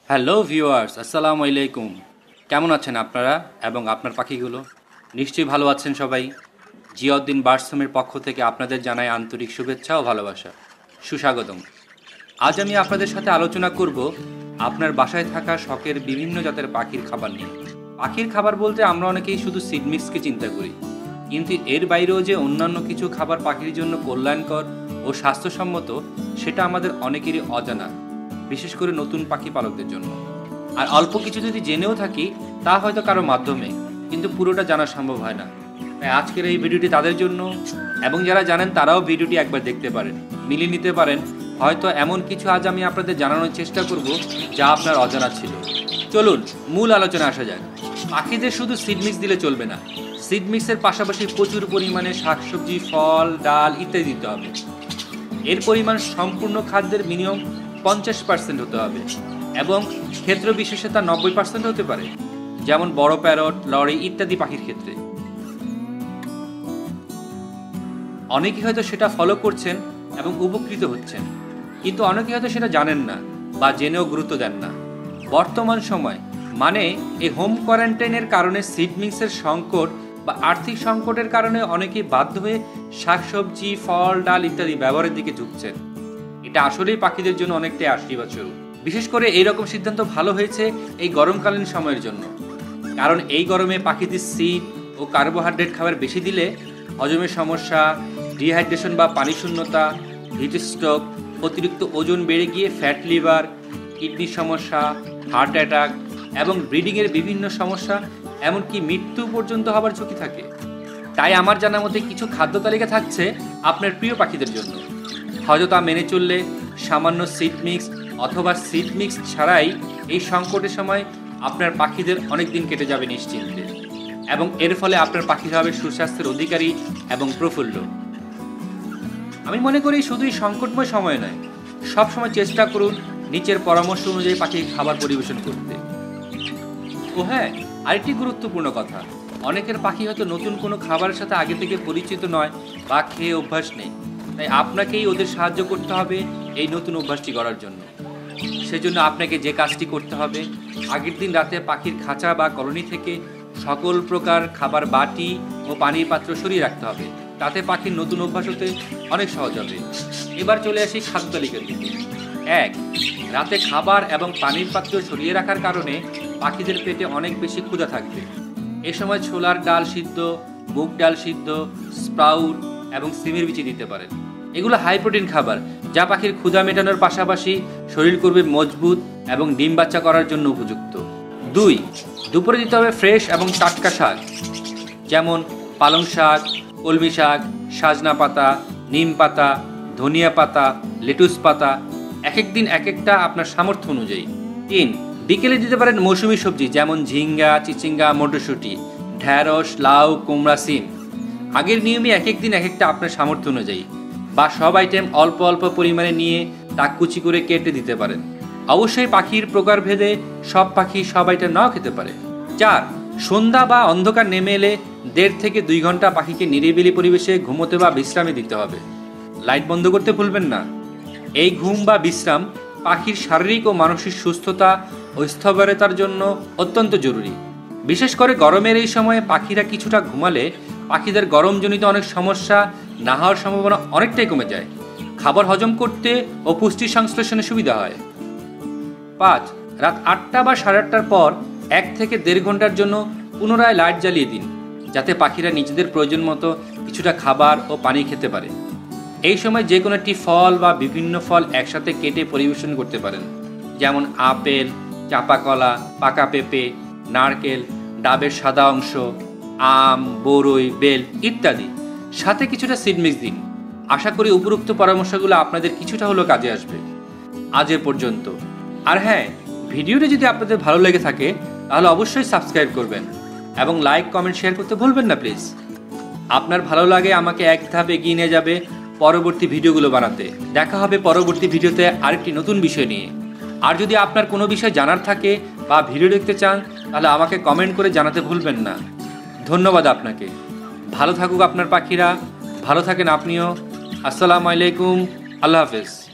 Hello viewers, আসসালামু আলাইকুম। কেমন আছেন আপনারা এবং আপনার পাখিগুলো? নিশ্চয়ই ভালো আছেন সবাই। জিয়াউদ্দিন বার্ডস হোমের পক্ষ থেকে আপনাদের জানাই আন্তরিক শুভেচ্ছা ও ভালোবাসা। সুস্বাগতম। আজ আমি আপনাদের সাথে আলোচনা করব আপনার বাসায় থাকা শখের বিভিন্ন জাতের পাখির খাবার নিয়ে। পাখির খাবার বলতে আমরা অনেকেই শুধু সিড মিক্সকে চিন্তা করি, কিন্তু এর বাইরেও যে অন্যান্য কিছু খাবার পাখির জন্য কল্যাণকর ও স্বাস্থ্যসম্মত সেটা আমাদের অনেকেরই অজানা, বিশেষ করে নতুন পাখি পালকদের জন্য। আর অল্প কিছু যদি জেনেও থাকি তা হয়তো কারো মাধ্যমে, কিন্তু পুরোটা জানা সম্ভব হয় না। তাই আজকের এই ভিডিওটি তাদের জন্য, এবং যারা জানেন তারাও ভিডিওটি একবার দেখতে পারেন, মিলিয়ে নিতে পারেন। হয়তো এমন কিছু আজ আমি আপনাদের জানানোর চেষ্টা করব যা আপনার অজানা ছিল। চলুন মূল আলোচনা আসা যাক। পাখিদের শুধু সিড মিক্স দিলে চলবে না, সিড মিক্সের পাশাপাশি প্রচুর পরিমাণে শাকসবজি, ফল, ডাল ইত্যাদি দিতে হবে। এর পরিমাণ সম্পূর্ণ খাদ্যের মিনিমাম 50% হতে হবে, এবং ক্ষেত্র বিশেষে তা 90% হতে পারে, যেমন বড় প্যারট, লরি ইত্যাদি পাখির ক্ষেত্রে। অনেকে হয়তো সেটা ফলো করছেন এবং উপকৃত হচ্ছেন, কিন্তু অনেকে হয়তো সেটা জানেন না বা জেনেও গুরুত্ব দেন না। বর্তমান সময় মানে এই হোম কোয়ারেন্টাইনের কারণে সিড মিক্সের সংকট বা আর্থিক সংকটের কারণে অনেকেই বাধ্য হয়ে শাকসবজি, ফল, ডাল ইত্যাদি ব্যবহারের দিকে ঝুঁকছেন। এটা আসলেই পাখিদের জন্য অনেকটাই আশীর্বাদ স্বরূপ। বিশেষ করে এইরকম সিদ্ধান্ত ভালো হয়েছে এই গরমকালীন সময়ের জন্য, কারণ এই গরমে পাখিদের সিড ও কার্বোহাইড্রেট খাবার বেশি দিলে হজমের সমস্যা, ডিহাইড্রেশন বা পানি শূন্যতা, হিট স্ট্রোক, অতিরিক্ত ওজন বেড়ে গিয়ে ফ্যাট লিভার, কিডনির সমস্যা, হার্ট অ্যাটাক এবং ব্রিডিংয়ের বিভিন্ন সমস্যা, এমনকি মৃত্যু পর্যন্ত হবার ঝুঁকি থাকে। তাই আমার জানা মতে কিছু খাদ্য তালিকা থাকছে আপনার প্রিয় পাখিদের জন্য। হয়তো তা মেনে চললে সামান্য সিড মিক্স অথবা সিড মিক্স ছাড়াই এই সংকটের সময় আপনার পাখিদের অনেক দিন কেটে যাবে নিশ্চিন্তে, এবং এর ফলে আপনার পাখিরা হবে সুস্বাস্থ্যের অধিকারী এবং প্রফুল্ল। আমি মনে করি শুধুই সংকটময় সময় নয়, সবসময় চেষ্টা করুন নিচের পরামর্শ অনুযায়ী পাখির খাবার পরিবেশন করতে। ও হ্যাঁ, আরেকটি গুরুত্বপূর্ণ কথা, অনেকের পাখি হয়তো নতুন কোনো খাবারের সাথে আগে থেকে পরিচিত নয় বা খেয়ে অভ্যাস নেই। তাই আপনাকেই ওদের সাহায্য করতে হবে এই নতুন অভ্যাসটি করার জন্য। সেজন্য আপনাকে যে কাজটি করতে হবে, আগের দিন রাতে পাখির খাঁচা বা কলোনি থেকে সকল প্রকার খাবার বাটি ও পানির পাত্র সরিয়ে রাখতে হবে। তাতে পাখির নতুন অভ্যাস হতে অনেক সহজ হবে। এবার চলে আসি খাদ্য তালিকার দিকে। 1. রাতে খাবার এবং পানির পাত্র সরিয়ে রাখার কারণে পাখিদের পেটে অনেক বেশি ক্ষুধা থাকবে। এ সময় ছোলার ডাল সিদ্ধ, মুগ ডাল সিদ্ধ, স্প্রাউট এবং সিমের বিচি দিতে পারেন। এগুলো হাই প্রোটিন খাবার, যা পাখির ক্ষুধা মেটানোর পাশাপাশি শরীর করবে মজবুত এবং ডিম বাচ্চা করার জন্য উপযুক্ত। 2. দুপুরে দিতে হবে ফ্রেশ এবং টাটকা শাক, যেমন পালং শাক, কলমি শাক, সাজনা পাতা, নিম পাতা, ধনিয়া পাতা, লেটুস পাতা, এক এক দিন এক একটা আপনার সামর্থ্য অনুযায়ী। 3. বিকেলে দিতে পারেন মৌসুমী সবজি, যেমন ঝিঙ্গা, চিচিঙ্গা, মটরশুঁটি, ঢ্যাঁড়স, লাউ, কুমড়া, সিম। আগের নিয়মে এক এক দিন এক একটা আপনার সামর্থ্য অনুযায়ী, বা সব আইটেম অল্প অল্প পরিমাণে নিয়ে তা কুচি করে কেটে দিতে পারেন। অবশ্যই পাখির প্রকারভেদে সব পাখি সব আইটেম নাও খেতে পারে। 4. সন্ধ্যা বা অন্ধকার নেমে এলে 1.5 থেকে 2 ঘন্টা পাখিকে নিরিবিলি পরিবেশে ঘুমোতে বা বিশ্রামে দিতে হবে। লাইট বন্ধ করতে ভুলবেন না। এই ঘুম বা বিশ্রাম পাখির শারীরিক ও মানসিক সুস্থতা ও স্থিরতার জন্য অত্যন্ত জরুরি। বিশেষ করে গরমের এই সময়ে পাখিরা কিছুটা ঘুমালে পাখিদের গরমজনিত অনেক সমস্যা না হওয়ার সম্ভাবনা অনেকটাই কমে যায়। খাবার হজম করতে ও পুষ্টি সংশ্লেষণে সুবিধা হয়। 5. রাত 8টা বা 8:30টার পর 1 থেকে 1.5 ঘন্টার জন্য পুনরায় লাইট জ্বালিয়ে দিন, যাতে পাখিরা নিজেদের প্রয়োজন মতো কিছুটা খাবার ও পানি খেতে পারে। এই সময় যে কোনো একটি ফল বা বিভিন্ন ফল একসাথে কেটে পরিবেশন করতে পারেন, যেমন আপেল, চাপা কলা, পাকা পেঁপে, নারকেল, ডাবের সাদা অংশ, আম, বরই, বেল ইত্যাদি। সাথে কিছুটা সিড মিক্স দিন। আশা করি উপরোক্ত পরামর্শগুলো আপনাদের কিছুটা হলেও কাজে আসবে। আজ এ পর্যন্ত। আর হ্যাঁ, ভিডিওটি যদি আপনাদের ভালো লেগে থাকে তাহলে অবশ্যই সাবস্ক্রাইব করবেন এবং লাইক, কমেন্ট, শেয়ার করতে ভুলবেন না প্লিজ। আপনার ভালো লাগে আমাকে এক ধাপ এগিয়ে নিয়ে যাবে পরবর্তী ভিডিওগুলো বানাতে। দেখা হবে পরবর্তী ভিডিওতে আরেকটি নতুন বিষয় নিয়ে। আর যদি আপনার কোনো বিষয় জানার থাকে বা ভিডিও দেখতে চান তাহলে আমাকে কমেন্ট করে জানাতে ভুলবেন না। ধন্যবাদ আপনাকে। ভালো থাকুক আপনার পাখিরা, ভালো থাকেন আপনিও। আসসালামু আলাইকুম, আল্লাহ হাফেজ।